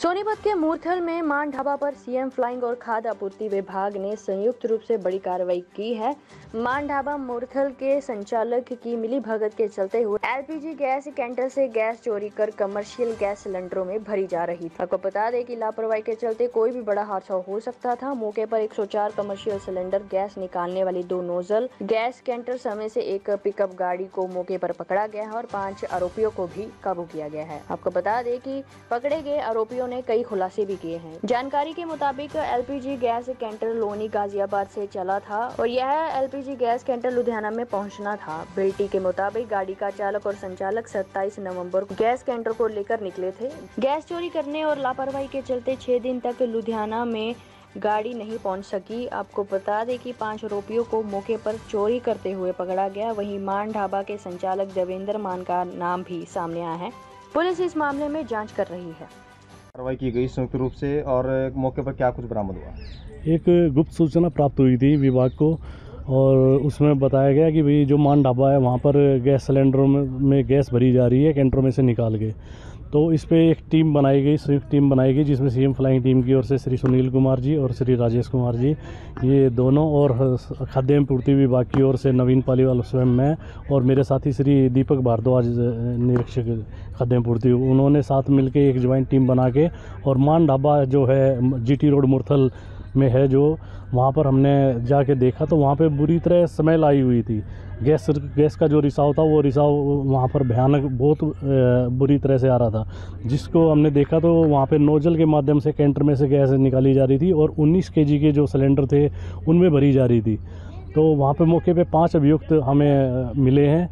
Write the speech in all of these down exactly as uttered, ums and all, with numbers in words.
सोनीपत के मूरथल में मान ढाबा पर सीएम फ्लाइंग और खाद्य आपूर्ति विभाग ने संयुक्त रूप से बड़ी कार्रवाई की है। मान ढाबा मूरथल के संचालक की मिलीभगत के चलते हुए एलपीजी गैस कैंटर से गैस चोरी कर कमर्शियल गैस सिलेंडरों में भरी जा रही थी। आपको बता दें कि लापरवाही के चलते कोई भी बड़ा हादसा हो सकता था। मौके पर एक सौ चार कमर्शियल सिलेंडर गैस निकालने वाली दो नोजल गैस कैंटर समेत से एक पिकअप गाड़ी को मौके पर पकड़ा गया है और पांच आरोपियों को भी काबू किया गया है। आपको बता दें कि पकड़े गए आरोपियों ने कई खुलासे भी किए हैं। जानकारी के मुताबिक LPG gas canter Loni Ghaziabad से चला था और यह एलपीजी गैस कैंटर लुधियाना में पहुंचना था। बिल्टी के मुताबिक गाड़ी का चालक और संचालक सत्ताईस नवंबर को गैस कैंटर को लेकर निकले थे। गैस चोरी करने और लापरवाही के चलते छह दिन तक लुधियाना में गाड़ी नहीं पहुंच सकी। आपको बता दें कि पांच आरोपियों को मौके पर चोरी करते हुए पकड़ा गया। वहीं मान ढाबा के संचालक देवेंद्र मान का नाम भी सामने आया है। पुलिस इस मामले में जांच कर रही है। कार्रवाई की गई संयुक्त रूप से और मौके पर क्या कुछ बरामद हुआ? एक गुप्त सूचना प्राप्त हुई थी विभाग को और उसमें बताया गया कि भाई जो मान ढाबा है वहाँ पर गैस सिलेंडरों में, में गैस भरी जा रही है कैंटरों में से निकाल के। तो इस पे एक टीम बनाई गई, संयुक्त टीम बनाई गई जिसमें सीएम फ्लाइंग टीम की ओर से श्री सुनील कुमार जी और श्री राजेश कुमार जी ये दोनों और खाद्य एवं पूर्ति विभाग की ओर से नवीन पालीवाल स्वयं मैं और मेरे साथी श्री दीपक भारद्वाज निरीक्षक खाद्य एवं पूर्ति, उन्होंने साथ मिलकर एक ज्वाइंट टीम बना के और मान ढाबा जो है जीटी रोड मूरथल में है जो वहाँ पर हमने जाके देखा तो वहाँ पे बुरी तरह स्मेल आई हुई थी। गैस गैस का जो रिसाव था वो रिसाव वहाँ पर भयानक बहुत बुरी तरह से आ रहा था, जिसको हमने देखा तो वहाँ पे नोजल के माध्यम से कैंटर में से गैस निकाली जा रही थी और उन्नीस केजी के जो सिलेंडर थे उनमें भरी जा रही थी। तो वहाँ पे मौके पे पांच अभियुक्त हमें मिले हैं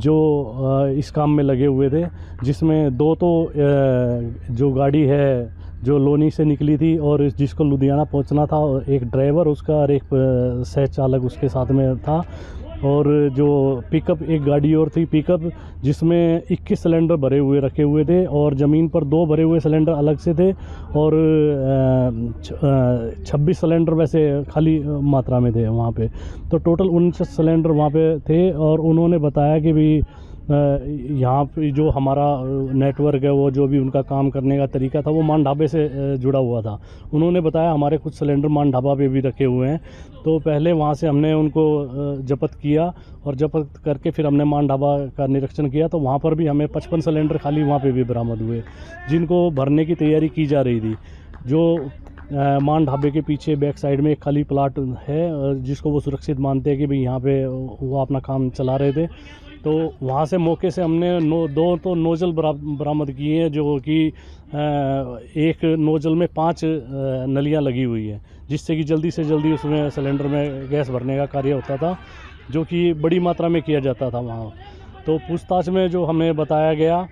जो इस काम में लगे हुए थे, जिसमें दो तो जो गाड़ी है जो लोनी से निकली थी और जिसको लुधियाना पहुंचना था, एक ड्राइवर उसका और एक सह चालक उसके साथ में था और जो पिकअप एक गाड़ी और थी पिकअप जिसमें इक्कीस सिलेंडर भरे हुए रखे हुए थे और ज़मीन पर दो भरे हुए सिलेंडर अलग से थे और छब्बीस सिलेंडर वैसे खाली मात्रा में थे वहाँ पे। तो टोटल उनचास सिलेंडर वहाँ पे थे और उन्होंने बताया कि भी यहाँ पे जो हमारा नेटवर्क है वो जो भी उनका काम करने का तरीका था वो मान ढाबे से जुड़ा हुआ था। उन्होंने बताया हमारे कुछ सिलेंडर मान ढाबा पे भी रखे हुए हैं। तो पहले वहाँ से हमने उनको जब्त किया और जब्त करके फिर हमने मान ढाबा का निरीक्षण किया तो वहाँ पर भी हमें पचपन सिलेंडर खाली वहाँ पे भी बरामद हुए जिनको भरने की तैयारी की जा रही थी। जो मान ढाबे के पीछे बैक साइड में एक खाली प्लाट है जिसको वो सुरक्षित मानते हैं कि भाई यहाँ पे वो अपना काम चला रहे थे। तो वहाँ से मौके से हमने नो दो तो नोजल बरामद किए हैं जो कि एक नोजल में पांच नलियाँ लगी हुई है जिससे कि जल्दी से जल्दी उसमें सिलेंडर में गैस भरने का कार्य होता था जो कि बड़ी मात्रा में किया जाता था वहाँ। तो पूछताछ में जो हमें बताया गया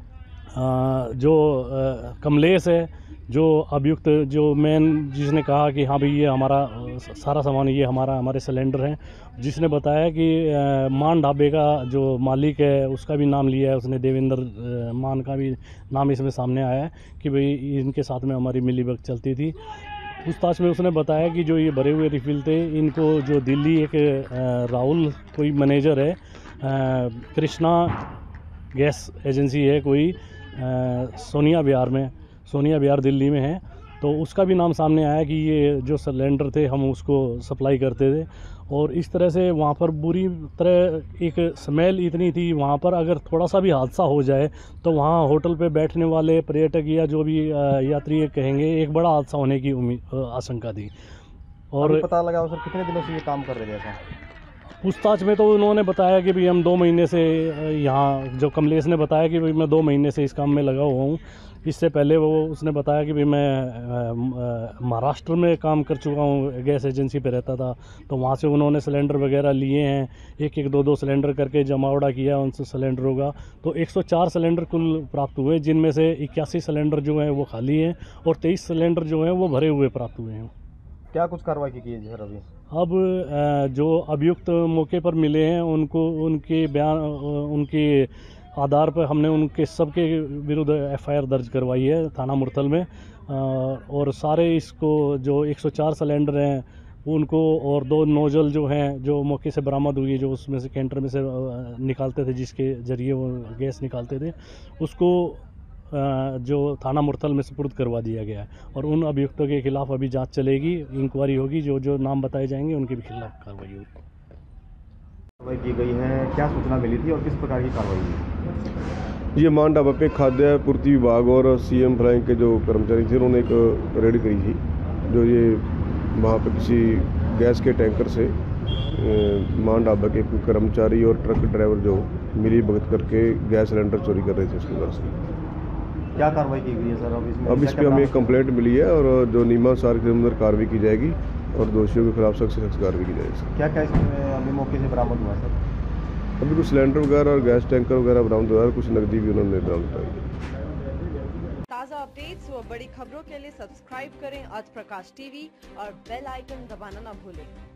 जो कमलेश है जो अभियुक्त जो मेन जिसने कहा कि हाँ भाई ये हमारा सारा सामान ये हमारा हमारे सिलेंडर हैं, जिसने बताया कि मान ढाबे का जो मालिक है उसका भी नाम लिया है उसने, देवेंद्र मान का भी नाम इसमें सामने आया है कि भाई इनके साथ में हमारी मिलीभगत चलती थी। पूछताछ में उसने बताया कि जो ये भरे हुए रिफिल थे इनको जो दिल्ली एक राहुल कोई मैनेजर है, कृष्णा गैस एजेंसी है कोई सोनिया बिहार में सोनिया बिहार दिल्ली में है, तो उसका भी नाम सामने आया कि ये जो सिलेंडर थे हम उसको सप्लाई करते थे। और इस तरह से वहाँ पर बुरी तरह एक स्मेल इतनी थी वहाँ पर अगर थोड़ा सा भी हादसा हो जाए तो वहाँ होटल पे बैठने वाले पर्यटक या जो भी यात्री कहेंगे एक बड़ा हादसा होने की उम्मीद आशंका थी। और पता लगा सर कितने दिनों से ये काम कर रहे थे? पूछताछ में तो उन्होंने बताया कि भाई हम दो महीने से यहाँ, जो कमलेश ने बताया कि भाई मैं दो महीने से इस काम में लगा हुआ हूँ। इससे पहले वो उसने बताया कि भाई मैं महाराष्ट्र में काम कर चुका हूँ, गैस एजेंसी पे रहता था, तो वहाँ से उन्होंने सिलेंडर वगैरह लिए हैं, एक एक दो दो सिलेंडर करके जमावड़ा किया उन सिलेंडरों का। तो एक सौ चार सिलेंडर कुल प्राप्त हुए जिनमें से इक्यासी सिलेंडर जो हैं वो खाली हैं और तेईस सिलेंडर जो हैं वो भरे हुए प्राप्त हुए हैं। क्या कुछ कार्रवाई की है सर अभी? अब जो अभियुक्त मौके पर मिले हैं उनको उनके बयान उनके आधार पर हमने उनके सबके विरुद्ध एफआईआर दर्ज करवाई है थाना मूरथल में और सारे इसको जो एक सौ चार सिलेंडर हैं उनको और दो नोजल जो हैं जो मौके से बरामद हुई जो उसमें से कैंटर में से निकालते थे जिसके ज़रिए वो गैस निकालते थे उसको जो थाना मुरथल में सुपुर्द करवा दिया गया है और उन अभियुक्तों के खिलाफ अभी जांच चलेगी, इंक्वायरी होगी, जो जो नाम बताए जाएंगे उनके भी खिलाफ कार्रवाई होगी। कार्रवाई की गई है, क्या सूचना मिली थी और किस प्रकार की कार्रवाई हुई? ये मान ढाबा पे खाद्य पूर्ति विभाग और सीएम फ्लाइंग के जो कर्मचारी थे उन्होंने एक रेड करी थी, जो ये वहाँ पे किसी गैस के टैंकर से मान ढाबा के कर्मचारी और ट्रक ड्राइवर जो मिली भगत करके गैस सिलेंडर चोरी कर रहे थे उसके घर से। क्या कार्रवाई की गई है सर? अब इसमें अब इस पर हमें एक कंप्लेंट मिली है और जो नियमानुसार के अंदर कार्रवाई की जाएगी और दोषियों के खिलाफ सख्त से सख्त कार्रवाई की जाएगी। क्या क्या इसमें अभी मौके से बरामद हुआ सर? अभी कुछ सिलेंडर वगैरह और गैस टैंकर वगैरह बरामद हुआ है, कुछ नकदी भी उन्होंने बरामद कराई। ताज़ा अपडेट्स व बड़ी खबरों के लिए सब्सक्राइब करें आज प्रकाश टीवी और बेल आइकन दबाना न भूलें।